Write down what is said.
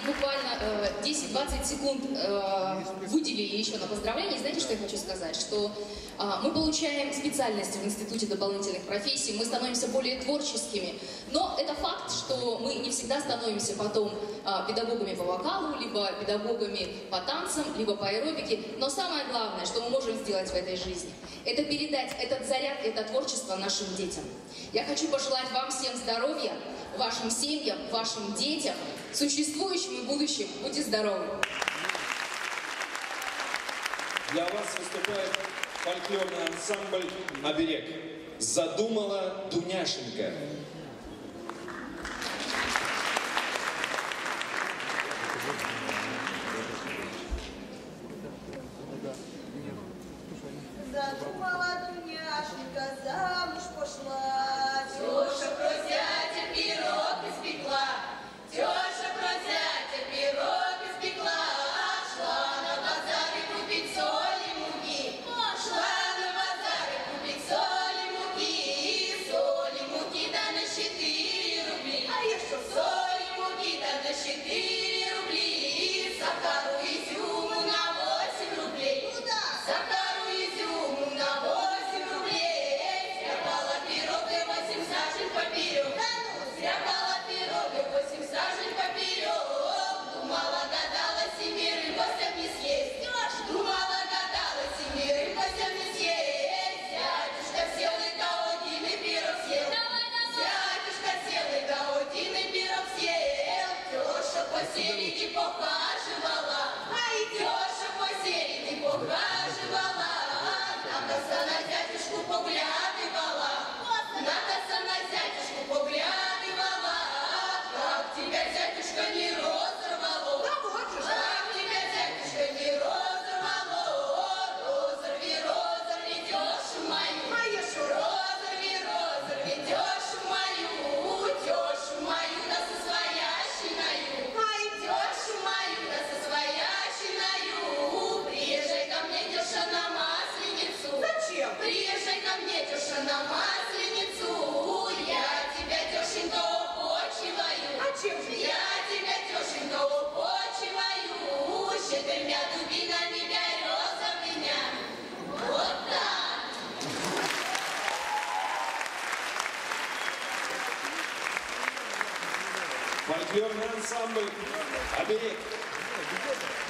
буквально 10-20 секунд выделили еще на поздравления. Знаете, что я хочу сказать? Что мы получаем специальности в Институте дополнительных профессий, мы становимся более творческими. Но это факт, что мы не всегда становимся потом педагогами по вокалу, либо педагогами по танцам, либо по аэробике. Но самое главное, что мы можем сделать в этой жизни, это передать этот заряд, это творчество нашим детям. Я хочу пожелать вам всем здоровья, вашим семьям, вашим детям, существующим и будущим. Будьте здоровы! Для вас выступает фольклорный ансамбль «Оберег». Задумала Дуняшенька. Задумала Дуняшенька, замуж пошла. Тёша про зятя пирог испекла. Тёша про зятя пирог испекла. Шла на базаре купить соли муки. Шла на базаре купить соли муки. Соли муки да на 4 рубли. А я что? Соли муки да на 4 рубли. Сахару изюму на 8 рублей. Куда? Сахару изюму на 8 рублей. Стряпала пирог и 8 сажен поперек. Да ну! Стряпала пирог и 8 сажен поперек. Думала, гадала, 7 гостям не съесть. Думала, гадала, 7 гостям не съесть. Зятюшка сел и до один и пирог съел. Зятюшка сел и до один и пирог съел. Тёша посередине похаживала. Ай, Тёша посередине похаживала. Надо на зятюшку поглядывала. Надо на зятюшку поглядывала. Как тебя, зятюшка, не разорвало? Да вот же. Как тебя, зятюшка, не разорвало? Розорви, розорви, Тёшу мою. Моя шо? Розорви, розорви, Тёшу мою. Тёшу мою, да со своящиною. Ай, Тёшу мою, да со своящиною. Приезжай ко мне, Тёша, на Масленицу. Зачем? Приезжай ко мне, Тёша, на Масленицу. Я тебя, Тёшенька, упочиваю. А чем же? Я тебя, Тёшенька, упочиваю. 4 дубинами березовыми. Вот так. Фольклорный ансамбль «Оберег».